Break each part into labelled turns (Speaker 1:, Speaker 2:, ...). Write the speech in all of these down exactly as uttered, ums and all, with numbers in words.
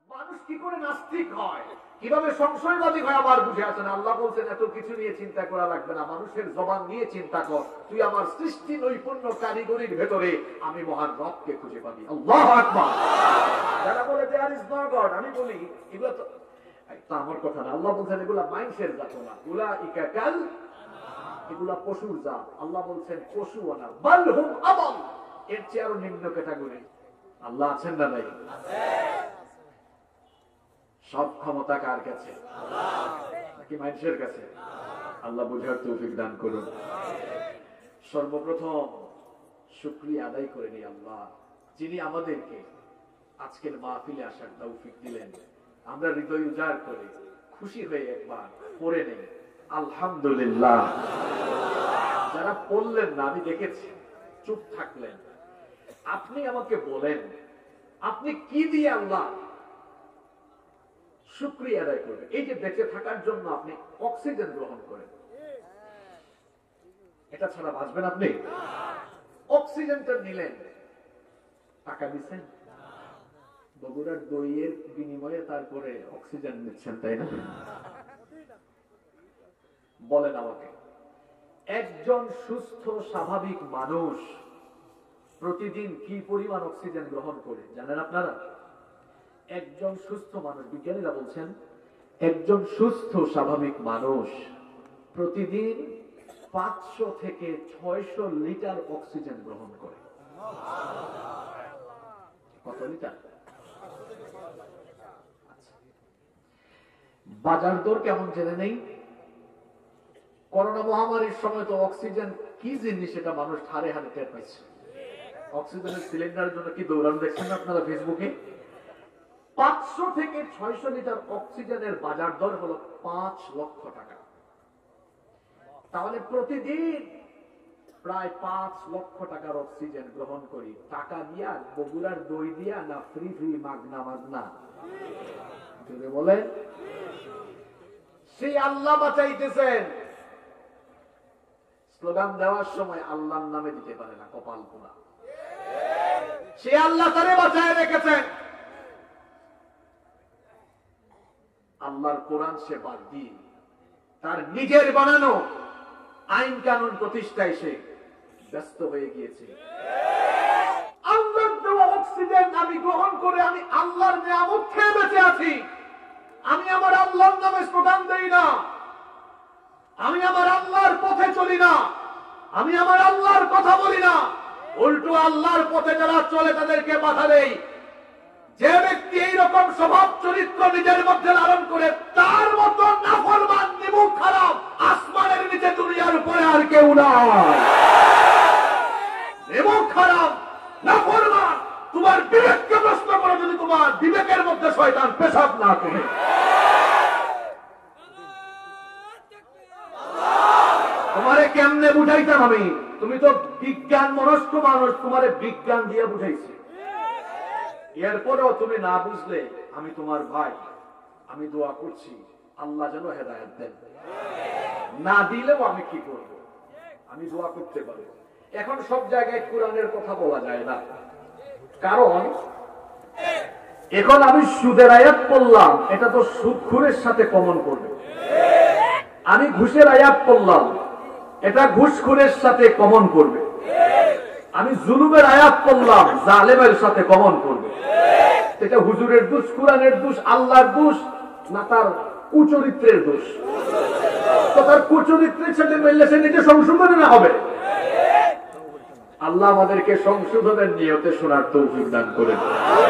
Speaker 1: মানুষ কি করে নাস্তিক হয়, কিভাবে সংশয়বাদী হয় আবার বুঝে আসে না। আল্লাহ বলছেন এত কিছু নিয়ে চিন্তা করা লাগবে না, মানুষের জবান নিয়ে চিন্তা কর, তুই আমার সৃষ্টি নৈপুণ্য কারিগরির ভেতরে আমি মহান রবকে খুঁজে পাবি। আল্লাহু আকবার। যারা বলে দেয়ার ইজ নো গড, আমি বলি এগুলো তো আমার কথা না। আল্লাহ বলছেন এগুলা মাইনসের জাত না, উলাইকা কাল, এগুলা পশুর জাত। আল্লাহ বলছেন পশু না, বাল হুম আদল, এর চেয়ে আরো নিম্ন ক্যাটাগরি। আল্লাহ আছেন না নাই? সব ক্ষমতা কার কাছে? নাকি মানুষের কাছে? আল্লাহ বুঝার তৌফিক দান করুন। সর্বপ্রথম শুকরিয়া আদায় করে নিই আল্লাহ, যিনি আমাদেরকে আজকের মাহফিলে আসার তৌফিক দিলেন। আমরা হৃদয় উজাড় করে খুশি হয়ে একবার পড়ে নেই আলহামদুলিল্লাহ। যারা পড়লেন না, আমি দেখেছি চুপ থাকলেন। আপনি আমাকে বলেন আপনি কি দিয়ে আল্লাহ শুকরিয়া আদায় করবেন? এই যে বেঁচে থাকার জন্য আপনি অক্সিজেন গ্রহণ করেন, এটা ছাড়া বাঁচবেন আপনি? অক্সিজেনটা নিলেন, টাকা দিচ্ছেন, বগুড়ার দইয়ের বিনিময়ে তারপরে অক্সিজেন নিচ্ছেন, তাই না? বলেন আমাকে, একজন সুস্থ স্বাভাবিক মানুষ প্রতিদিন কি পরিমাণ অক্সিজেন গ্রহণ করে জানেন আপনারা? একজন সুস্থ মানুষ, বিজ্ঞানীরা বলছেন একজন সুস্থ স্বাভাবিক মানুষ প্রতিদিন পাঁচশো থেকে ছয়শো লিটার অক্সিজেন গ্রহণ করে। কত লিটার? বাজার দর কেমন জেনে নেই? করোনা মহামারীর সময় তো অক্সিজেন কি জিনিস সেটা মানুষ হারে হারে টের পাইছে। অক্সিজেনের সিলিন্ডারের জন্য কি দৌড়ানো দেখছেন আপনারা ফেসবুকে? পাঁচশো থেকে ছয়শো লিটার অক্সিজেনের বাজার দর হলো পাঁচ লক্ষ টাকা। তাহলে প্রতিদিন প্রায় পাঁচ লক্ষ টাকার অক্সিজেন গ্রহণ করি। টাকা দিয়া, বগুড়ার দই দিয়া, না ফ্রি ফ্রি মাগনা মাগনা? যদি বলেন সেই আল্লাহ বাঁচাইতেছেন, স্লোগান দেওয়ার সময় আল্লাহর নামে দিতে পারে না, কপাল পোড়া। সে আল্লাহ তারে বাঁচায় রেখেছেন, আল্লাহর কোরআন সে বাদ দিয়ে তার নিজের বানানো আইন কানুন প্রতিষ্ঠায় সে ব্যস্ত হয়ে গিয়েছে। আল্লাহর দেওয়া অক্সিজেন আমি গ্রহণ করে আমি আল্লাহর নিয়ামত খেয়ে বেঁচে আছি। আমি আমার আল্লাহর নামে স্লোগান দেই না, আমি আমার আল্লাহর পথে চলি না, আমি আমার আল্লাহর কথা বলি না, উল্টো আল্লাহর পথে যারা চলে তাদেরকে বাধা দেই। যে ব্যক্তি এইরকম স্বভাব চরিত্র নিজের মধ্যে লালন করে, তার মতো নাফরমান নিমুখ খারাপ আসমানের নিচে দুনিয়ার উপরে আর কেউ নয়। নিমুখ খারাপ নাফরমান, তোমার বিবেককে প্রশ্ন করো যদি তোমার বিবেকের মধ্যে শয়তান পেশাব না করে। তোমারে কেমনে বুঝাইতাম আমি? তুমি তো বিজ্ঞান মনস্ক মানুষ, তোমারে বিজ্ঞান দিয়ে বুঝাইছি। এরপরেও তুমি না বুঝলে আমি তোমার ভাই, আমি দোয়া করছি আল্লাহ যেন হেদায়েত দেন। না দিলেও আমি কি করব? আমি দোয়া করতে পারি। এখন সব জায়গায় কোরআনের কথা বলা যায় না, কারণ এখন আমি সুদের আয়াত পড়লাম, এটা তো সুদখোরের সাথে কমন করবে। আমি ঘুষের আয়াত পড়লাম, এটা ঘুষখোরের সাথে কমন করবে। আমি জুলুমের আয়াত পড়লাম, জালেমের সাথে কমন করবে। এটা হুজুরের দোষ, কোরআনের দোষ, আল্লাহর দোষ, না তার কুচরিত্রের দোষ? তো তার কুচরিত্রের সাথে মিললে সে নিজে সংশোধনে না হবে। আল্লাহ আমাদেরকে সংশোধনের নিয়তে শোনার তৌফিক দান করেন।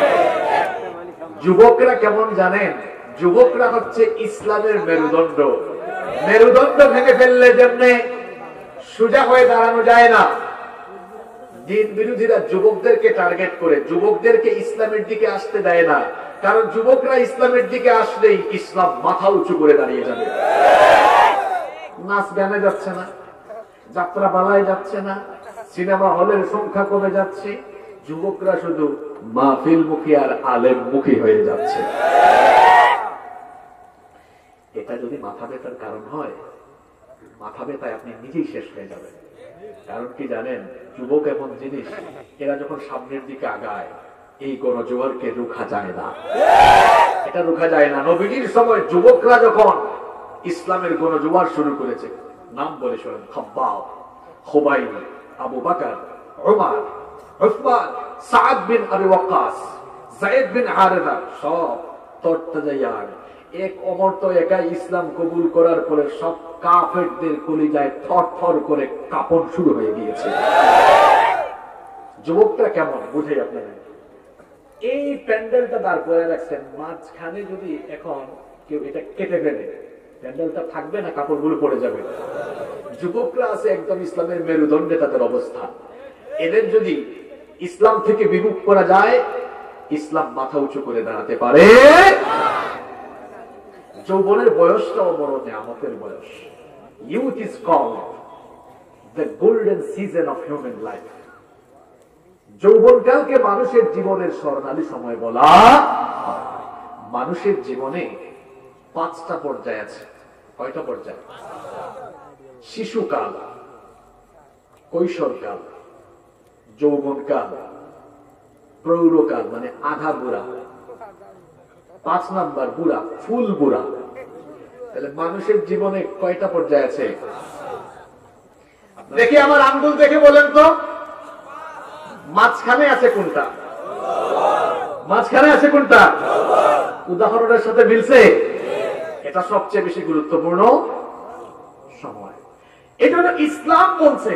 Speaker 1: যুবকরা কেমন জানেন? যুবকরা হচ্ছে ইসলামের মেরুদণ্ড। মেরুদণ্ড ভেঙে ফেললে যেমনে সোজা হয়ে দাঁড়ানো যায় না, দিন বিরোধীরা যুবকদেরকে টার্গেট করে যুবকদেরকে ইসলামের দিকে আসতে দেয় না। কারণ যুবকরা ইসলামের দিকে আসলেই ইসলাম মাথা উঁচু করে দাঁড়িয়ে যাবে। নাচ গানে যাচ্ছে না, যাত্রা পালায় যাচ্ছে না, সিনেমা হলের সংখ্যা কমে যাচ্ছে, যুবকরা শুধু মাহফিল মুখী আর আলেম মুখী হয়ে যাচ্ছে। এটা যদি মাথা ব্যথার কারণ হয়, মাথা ব্যথায় আপনি নিজেই শেষ হয়ে যাবেন। কারণ কি জানেন? যুবক এমন জিনিস, এরা যখন সামনের দিকে আগায় এই গণজোয়ারকে রুখা যায় না। এটা রোখা যায় না। নবীজির সময় যুবকরা যখন ইসলামের গণজোয়ার শুরু করেছে, নাম বলে শোনেন, খাব্বাব, খুবাইব, আবু বকর, উমর, উসমান, সাদ বিন আবি ওয়াক্কাস, যায়েদ বিন হারেসা, সব তরতাজায়ার এক অমর তো একাই ইসলাম কবুল করার পরে সব কাফেরদের কলিজায় থরথর করে কাঁপন শুরু হয়ে গিয়েছে। যুবকটা কেমন বুঝাই আপনারা। এই প্যান্ডেলটা দাঁড় করে রাখছেন, মাঝখানে যদি এখন কেউ এটা কেটে ফেলে প্যান্ডেলটা থাকবে না, কাপড়গুলো পড়ে যাবে। যুবকরা আছে একদম ইসলামের মেরুদণ্ডে তাদের অবস্থা। এদের যদি ইসলাম থেকে বিমুখ করা যায়, ইসলাম মাথা উঁচু করে দাঁড়াতে পারে। যৌবনের বয়সটাও বড় নিয়ামতের বয়স। Youth is called the golden season of human life. যৌবনকালকে মানুষের জীবনের স্বর্ণালী সময় বলা। মানুষের জীবনে পাঁচটা পর্যায় আছে। কয়টা পর্যায়? শিশুকাল, কৈশোরকাল, যৌবনকাল, প্রৌঢ়কাল মানে আধা বুড়া, পাঁচ নাম্বার বুড়া, ফুল বুড়া। তাহলে মানুষের জীবনে কয়টা পর্যায় আছে? দেখি আমার আঙ্গুল দেখে বলেন তো, মাঝখানে আছে কোনটা? মাঝখানে আছে কোনটা? উদাহরণের সাথে মিলছে? এটা সবচেয়ে বেশি গুরুত্বপূর্ণ সময়। এজন্য ইসলাম বলছে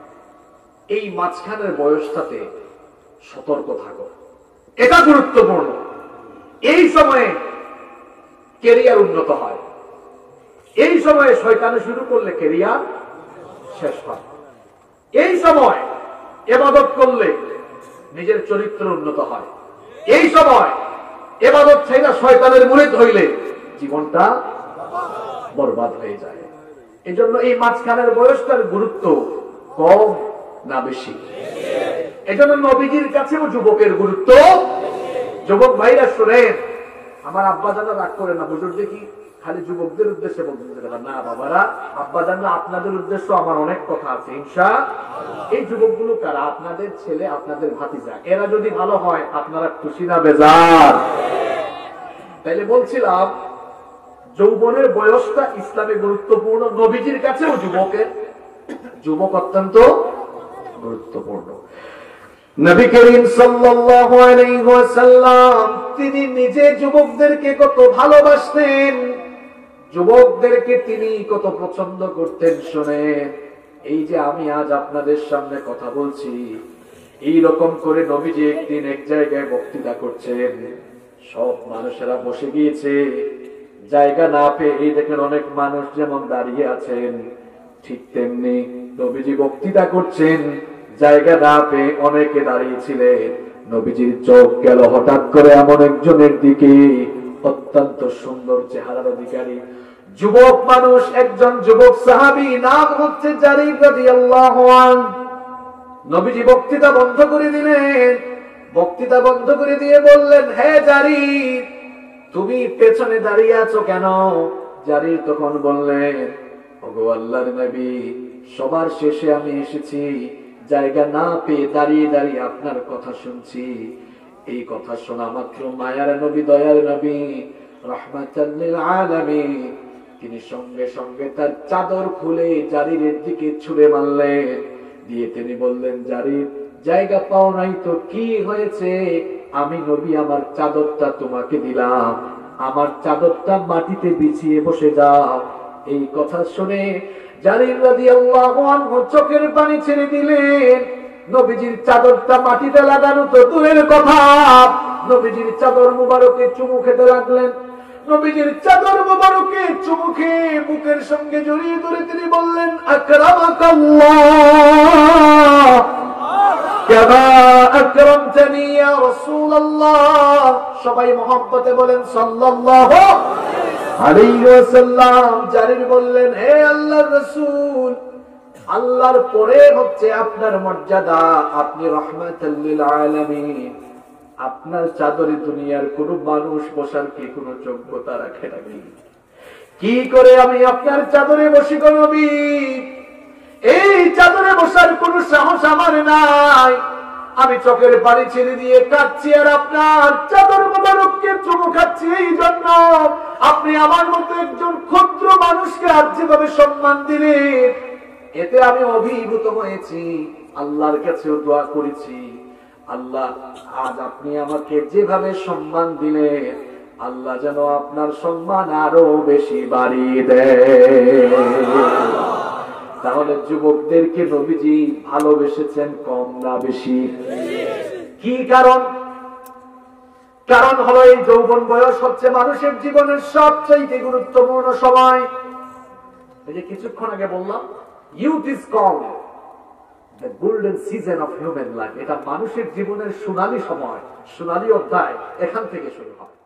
Speaker 1: এই মাঝখানের বয়সটাতে সতর্ক থাকো, এটা গুরুত্বপূর্ণ। এই সময়ে ক্যারিয়ার উন্নত হয়, এই সময়ে শয়তানি শুরু করলে ক্যারিয়ার শেষ হয়, এই সময় ইবাদত করলে নিজের চরিত্র উন্নত হয়, এই সময় ইবাদত ছাইরা শয়তানের মুরিদ হইলে জীবনটা বরবাদ হয়ে যায়। এজন্য এই মাঝখানের বয়সটার গুরুত্ব কম না বেশি? এজন্য নবীজির কাছেও যুবকের গুরুত্ব। যুবক ভাইরা শুনেন, আমার আব্বা জানা রাগ করে না, বুঝুর দেখি খালি যুবকদের উদ্দেশ্যে বলতে না বাবারা, আব্বা জানা আপনাদের উদ্দেশ্য আমার অনেক কথা আছে ইনশাআল্লাহ। এই যুবকগুলো কারা? আপনাদের ছেলে, আপনাদের ভাতিজা। এরা যদি ভালো হয় আপনারা খুশি না বেজার? তাইলে বলছিলাম যৌবনের বয়সটা ইসলামে গুরুত্বপূর্ণ, নবীজির কাছেও যুবকের যুবক অত্যন্ত গুরুত্বপূর্ণ। নবী করিম সাল্লাল্লাহু আলাইহি ওয়াসাল্লাম তিনি নিজে যুবকদেরকে কত ভালোবাসতেন, যুবকদেরকে তিনি কত পছন্দ করতেন। শুনে এই যে আমি আজ আপনাদের সামনে কথা বলছি, এই রকম করে নবীজি একদিন এক জায়গায় বক্তৃতা করছেন, সব মানুষেরা বসে গিয়েছে, জায়গা না পেয়ে এই দেখেন অনেক মানুষ যেমন দাঁড়িয়ে আছেন, ঠিক তেমনি নবীজি বক্তৃতা করছেন, জায়গা না পেয়ে অনেকে দাঁড়িয়েছিলেন। নবীজির চোখ গেল হঠাৎ করে এমন একজনের দিকে, অত্যন্ত সুন্দর চেহারার অধিকারী যুবক মানুষ, একজন যুবক সাহাবী, নাম হচ্ছে জারির রাদিয়াল্লাহু আনহু। নবীজি বক্তৃতা বন্ধ করে দিলেন, বক্তৃতা বন্ধ করে দিয়ে বললেন, হে জারির, তুমি পেছনে দাঁড়িয়ে আছো কেন? জারির তখন বললেন, ওগো আল্লাহর নবী, সবার শেষে আমি এসেছি, জায়গা না পেয়ে দাঁড়িয়ে দাঁড়িয়ে আপনার কথা শুনছি। এই কথা শোনা মাত্র মায়ার নবী, দয়ার নবী, রাহমাতাল লিল আলামিন, তিনি সঙ্গে সঙ্গে তার চাদর খুলে জারিরের দিকে ছুঁড়ে মারলেন। দিয়ে তিনি বললেন, জারির, জায়গা পাও নাই তো কি হয়েছে? আমি নবী আমার চাদরটা তোমাকে দিলাম, আমার চাদরটা মাটিতে বিছিয়ে বসে যাও। এই কথা শুনে জারির রাদিয়াল্লাহু আনহু চোখের পানি ছেড়ে দিলেন। নবীজির চাদরটা মাটিতে লাগানো তো দূরের কথা, নবীজির চাদর মুবারকে চুমু খেতে লাগলেন। নবীজির চাদর মুবারকে চুমু খেয়ে বুকের সঙ্গে জড়িয়ে ধরে তিনি বললেন, আকরামাকাল্লাহ কামা আকরামতানি ইয়া রাসূলুল্লাহ। সবাই মহব্বতে বলেন সাল্লাল্লাহু আলাইহি ওয়াসাল্লাম। জারির বললেন, হে আল্লাহর রাসূল, আল্লাহর পরে হচ্ছে আপনার মর্যাদা, আপনি রাহমাতাল লিল আলামিন, আপনার চাদরে দুনিয়ার কোন মানুষ বসার কি কোন যোগ্যতা রাখে নাকি? কি করে আমি আপনার চাদরে বসি গো নবী? এই চাদরে বসার কোন সাহস আমার নাই। আমি চোখের পানি ছেড়ে দিয়ে কাঁদছি, আর আপনার চাদর মোবারক যুবককে চুমু খাচ্ছি এই জন্য আপনি আমার মতো একজন ক্ষুদ্র মানুষকে আজ যেভাবে সম্মান দিলেন, এতে আমি অভিভূত হয়েছি, আল্লাহর কাছেও দোয়া করেছি, আল্লাহ আজ আপনি আমাকে যেভাবে সম্মান দিলেন, আল্লাহ যেন আপনার সম্মান আরো বেশি বাড়িয়ে দেয়। তাহলে যুবকদেরকে নবীজি ভালোবেসেছেন কম না বেশি? কি কারণ? কারণ হলো এই যৌবন বয়স হচ্ছে মানুষের জীবনের সবচেয়ে গুরুত্বপূর্ণ সময়। এই যে কিছুক্ষণ আগে বললাম, youth is called the golden season of human life. এটা মানুষের জীবনের সোনালী সময়, সোনালী অধ্যায় এখান থেকে শুরু হয়।